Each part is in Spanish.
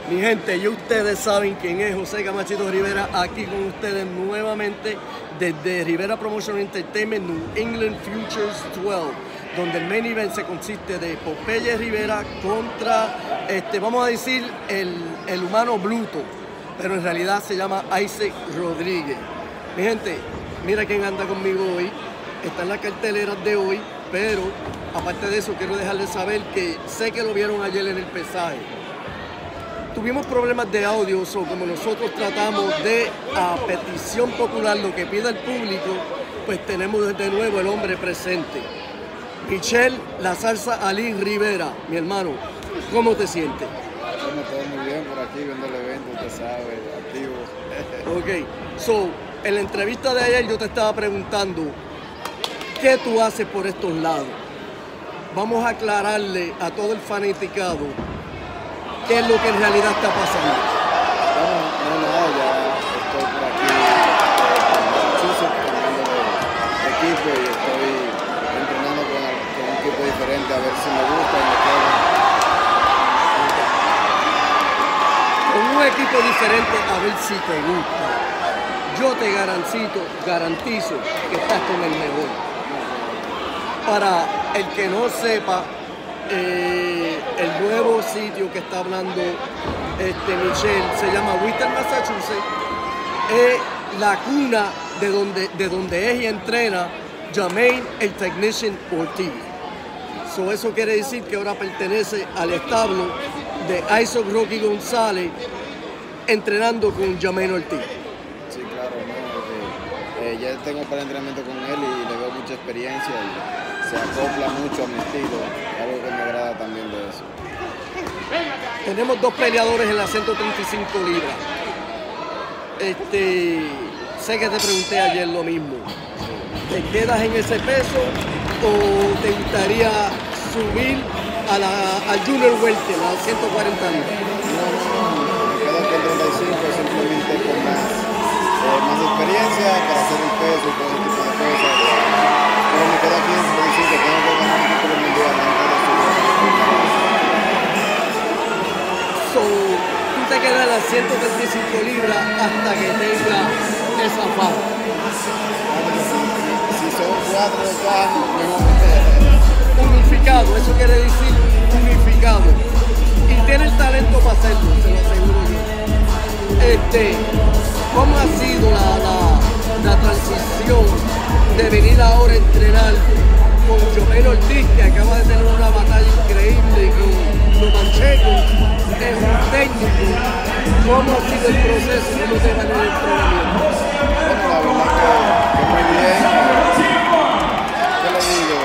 Mi gente, y ustedes saben quién es José Camachito Rivera, aquí con ustedes nuevamente desde Rivera Promotion Entertainment, New England Futures 12, donde el main event se consiste de Popeye Rivera contra, vamos a decir, el humano Bluto, pero en realidad se llama Isaac Rodríguez. Mi gente, mira quién anda conmigo hoy, está en las carteleras de hoy, pero aparte de eso quiero dejarles saber que sé que lo vieron ayer en el pesaje. Tuvimos problemas de audio, como nosotros tratamos de, a petición popular, lo que pida el público, pues tenemos de nuevo el hombre presente. Michel La Salsa Ali Rivera, mi hermano, ¿cómo te sientes? Bueno, todo muy bien por aquí, viendo el evento, usted sabe, activo. Ok, en la entrevista de ayer yo te estaba preguntando, ¿qué tú haces por estos lados? Vamos a aclararle a todo el fanaticado qué es lo que en realidad está pasando. Bueno, no, ya estoy por aquí con Massachusetts, cambiando de equipo y estoy entrenando con un equipo diferente a ver si me gusta y me quedo. Con un equipo diferente a ver si te gusta. Yo te garantizo que estás con el mejor. Para el que no sepa, el nuevo sitio que está hablando Michel se llama Whistler, Massachusetts. Es la cuna de donde es y entrena Jermaine el Technician Ortiz. Eso quiere decir que ahora pertenece al establo de Isaac Rocky González, entrenando con Jermaine Ortiz. Sí, claro, no, ya tengo para entrenamiento con él y le veo mucha experiencia y se acopla mucho a mi estilo, algo que me agrada también de eso. Tenemos dos peleadores en las 135 libras. Sé que te pregunté ayer lo mismo. ¿Te quedas en ese peso o te gustaría subir al Junior Welter, a las 140 libras? No, me quedo con 35 simplemente con más experiencia para hacer el peso y todo ese tipo de cosas. Pero me quedo aquí en 35, tengo que ganar un título mundial antes de subir. Tú te quedas en las 135 libras hasta que tenga esa fama. Si son 4 o 5 años, mejor. Unificado, eso quiere decir unificado. Y tiene el talento para hacerlo, se lo aseguro yo. ¿Cómo ha sido la transición de venir ahora a entrenar con Jermaine Ortiz, que acaba de tener una batalla increíble con Lomachenko? Es un técnico. ¿Cómo ha sido el proceso? ¿Cómo te va en el entrenamiento? Bueno, la verdad que muy bien. ¿Qué le digo?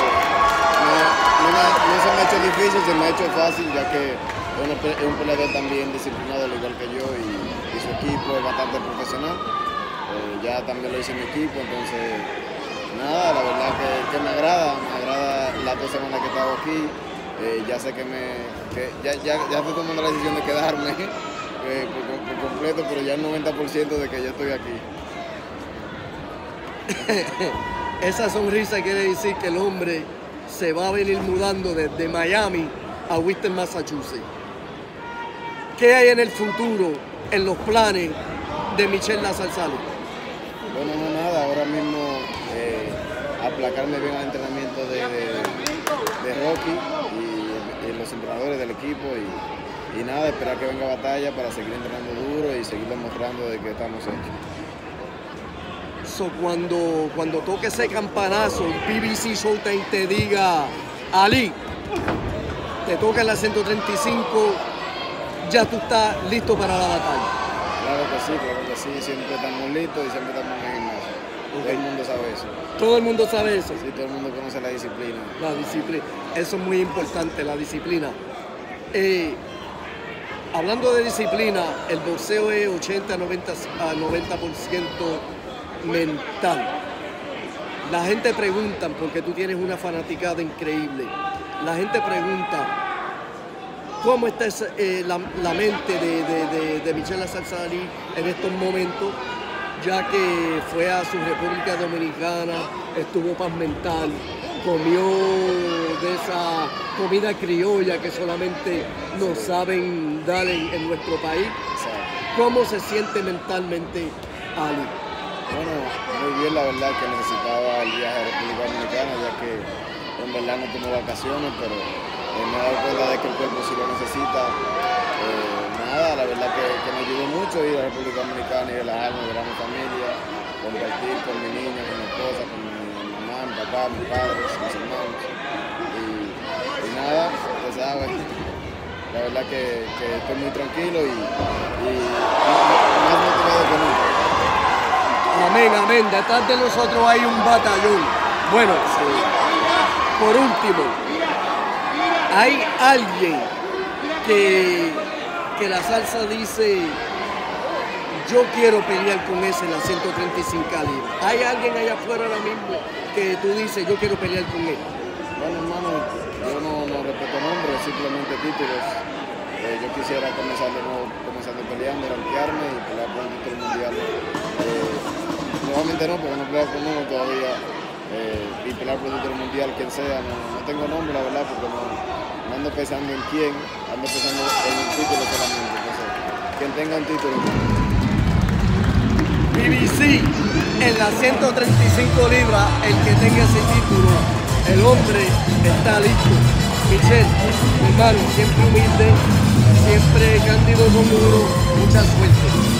No se me ha hecho difícil, se me ha hecho fácil, ya que es un peleador también disciplinado al igual que yo y su equipo es bastante profesional. Ya también lo hice en mi equipo, entonces nada, la verdad que me agrada las 2 semanas que he estado aquí. Ya sé ya estoy tomando la decisión de quedarme por completo, pero ya el 90% de que ya estoy aquí. Esa sonrisa quiere decir que el hombre se va a venir mudando desde Miami a Whistler, Massachusetts. ¿Qué hay en el futuro, en los planes de Michel La Salsa Ali? Bueno, no nada, ahora mismo aplacarme bien al entrenamiento de Rocky y los entrenadores del equipo y nada, esperar que venga batalla para seguir entrenando duro y seguir demostrando de que estamos hechos. Cuando toque ese campanazo, BBC Showtime te diga, Ali, te toca en la 135, ya tú estás listo para la batalla. Claro que sí, siempre estamos listos y siempre estamos en el gimnasio. Okay. Todo el mundo sabe eso. ¿Todo el mundo sabe eso? Sí, todo el mundo conoce la disciplina. La disciplina, eso es muy importante, la disciplina. Hablando de disciplina, el boxeo es 80 a 90% mental. La gente pregunta, porque tú tienes una fanaticada increíble, la gente pregunta cómo está la mente de Michel La Salsa Ali en estos momentos, ya que fue a su República Dominicana, estuvo paz mental. comió de esa comida criolla que solamente nos saben dar en nuestro país. ¿Cómo se siente mentalmente Ali? Bueno, muy bien, la verdad que necesitaba el viaje a República Dominicana, ya que en verdad no tengo vacaciones, pero me he dado cuenta de que el cuerpo sí lo necesita. Nada, la verdad que me ayudó mucho ir a República Dominicana y relajarme, ver a mi familia, compartir con mi niña, con mi esposa, con mi mamá, mi papá, mis padres, mis hermanos. Y nada, usted sabe, la verdad que estoy muy tranquilo y más motivado que nunca. Amén, amén. Detrás de nosotros hay un batallón. Bueno, por último, hay alguien que la salsa dice, yo quiero pelear con ese en la 135 libras. ¿Hay alguien allá afuera ahora mismo que tú dices, yo quiero pelear con él? Bueno, hermano, yo no respeto nombres, simplemente títulos. Yo quisiera comenzar de nuevo, comenzando peleando, rankearme y pelear por el título mundial. Nuevamente no, porque no peleo con uno todavía. Y pelear por el título mundial, quien sea, no tengo nombre, la verdad, porque no ando pensando en quién, ando pensando en el título solamente. Entonces, quien tenga un título. BBC en las 135 libras, el que tenga ese título, el hombre está listo. Michel, mi hermano, siempre humilde, siempre cándido con uno, mucha suerte.